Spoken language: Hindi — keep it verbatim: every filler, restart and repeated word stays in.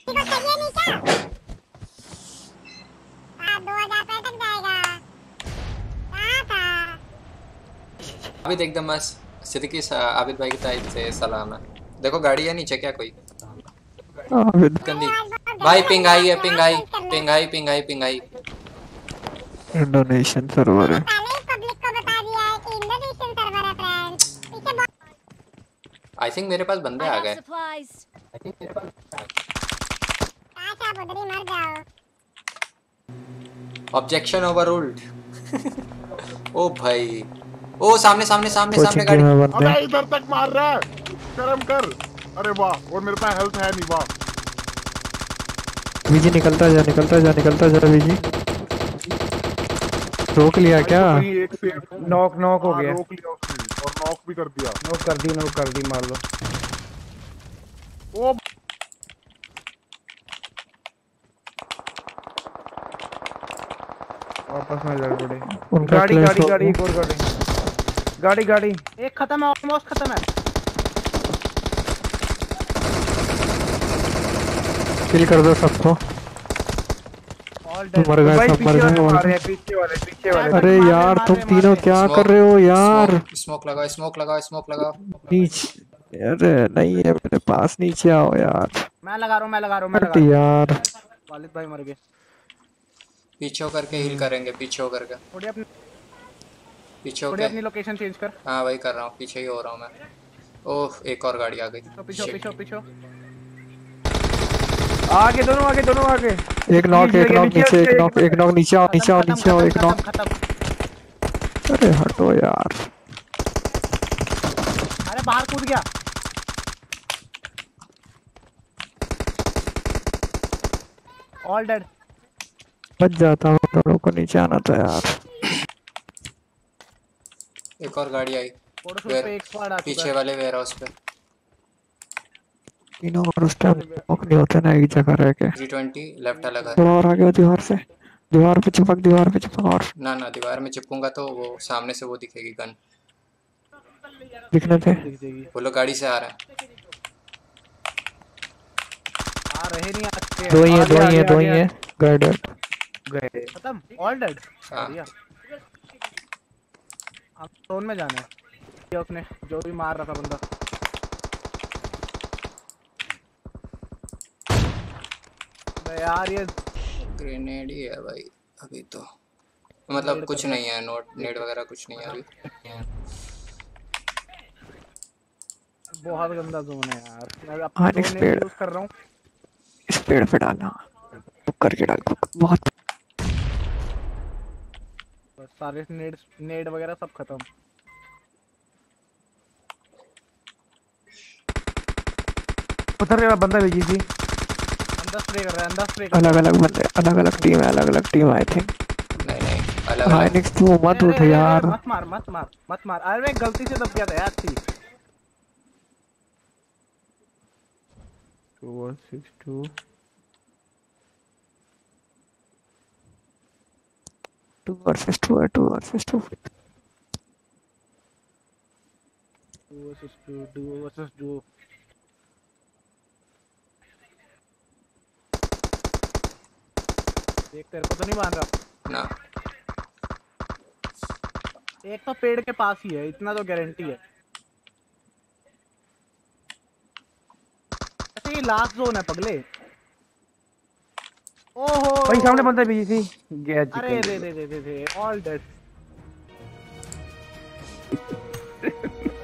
को चाहिए नहीं क्या? हाँ दो हजार पे तक जाएगा। कहाँ था? आबिद एकदम मस्त सिद्दीकी सा- आबिद भाई की टाइप से सलाम है। देखो गाड़ी है नीचे क्या कोई आबिद गंदी। मेरी आवाज बहुत भाई गंदी पिंग लग आई रही है है पिंग यार, आई चेंज कर ले। Ping I ping I ping I. Indonesian server मैंने है। पहले ही पब्लिक को बता दिया है कि इंडोनेशियन सर्वर है फ्रेंड्स। पीछे बहुत आई थिंक मेरे पास बंदे I आ have गए। supplies. काश आप उधर ही मर जाओ। Objection overruled. ओ भाई ओ सामने सामने सामने सामने कोचिंग की गाड़ी। में बंदे। अबे इधर तक मार रहा है, शर्म कर। अरे वाह, और मेरे पास हेल्थ है नहीं। वाह बीजी निकलता जा निकलता जा निकलता जा बीजी। रोक लिया भाई, क्या? तो कहीं एक से नॉक नॉक हो हाँ गया। रोक लिया उसने और नॉक भी कर दिया। नॉक कर दी नॉक कर दी मार लो। ओ वापस में लड़ पड़े। उनका गाड़ी क्लैश गाड़ी हो गाड़ी गया। एक और गाड़ी गाड़ी गाड़ी एक खत्म है, ऑलमोस्ट खत्म है। किल कर दो सबको। ऑल तुम डेड मर गए भाई, सब मर पीछे गए वाले मर मार रहे गए। हैं, पीछे वाले पीछे वाले। अरे मार रहे, यार मार तुम रहे, मार तीनों रहे। क्या कर स्मोक रहे हो यार? स्मोक स्मोक लगाओ स्मोक लगाओ स्मोक लगाओ। नीच अरे नहीं है मेरे पास, नीचे आओ यार। मैं लगा रहा हूँ मैं लगा रहा हूँ मैं हट लगा रहा यार। हूँ। वालिद भाई मर गए। पीछे होकर के हील करेंगे पीछे होकर के थोड़ी अपनी पीछे थोड़ी होके। अपनी लोकेशन चेंज कर। हाँ वही कर रहा हूँ पीछे ही हो रहा हूँ मैं। ओह एक और गाड़ी आ गई। पीछो पीछो Shit. पीछो पीछो। आगे दोनों आगे दोनों आगे। एक नॉक एक नॉक नीचे एक नॉक एक नॉक नीचे आओ नीचे आओ खत्म नीचे आओ खत्म एक खत्म नॉक। खत्म। अरे हटो यार। अरे बाहर कूद गया। All dead. बच जाता हूँ, दोनों को नीचे आना था यार। एक और गाड़ी आई। फोटोशूट वेयर पे एक स्क्वाड आ चुका पीछे है। वाले वेयर हाउस पे। तीनों और उस टाइम नॉक नहीं होते ना एक जगह रह के। थ्री ट्वेंटी लेफ्ट अलग है। थोड़ा और आगे हो दीवार से। दीवार पे चिपक दीवार पे चिपक और ना ना दीवार में चिपकूंगा तो वो सामने से वो दिखेगी गन। दिखने थे। दिख जाएगी। वो लोग गाड़ी से आ रहे हैं। आ रहे नहीं आते दो ही है आगे दो ही आगे है दो ही आगे है। गाइडेड गए खत्म। All dead. हाँ। बढ़िया। अब जोन में जाना है। ये उसने जो भी मार रहा था बंदा। बे यार ये ग्रेनेड ही है भाई अभी तो। मतलब नेड कुछ कर रहा नहीं है नोट नेट वगैरह कुछ नहीं है अभी। बहुत गंदा जोन है यार। मैं हाँ अपनी दो नेक्स्ट नेड पेड़ यूज कर रहा हूँ। इस पेड़ पे डालना। बुक करके डाल बहुत। बस सारे नेड नेड वगैरह सब खत्म। उधर मेरा बंदा भेजी थी। अंदर स्प्रे कर रहा है अंदर स्प्रे कर रहा अलग है। अलग बंदे अलग अलग टीम है अलग अलग टीम आई थिंक। नहीं नहीं अलग हाँ अलग। नेक्स्ट तू मत अरे, उठ अरे, अरे, यार। मत मार मत मार मत मार। अरे गलती से दब गया था यार। थी two one six two two versus two है two versus two. Two versus two two versus two. देख तेरे को तो नहीं मार रहा। ना एक तो पेड़ के पास ही है, इतना तो गारंटी है। ऐसे ये लास्ट जोन है पगले। ओहो भाई सामने बंदा भी थी। अरे दे दे दे दे दे ऑल डेड।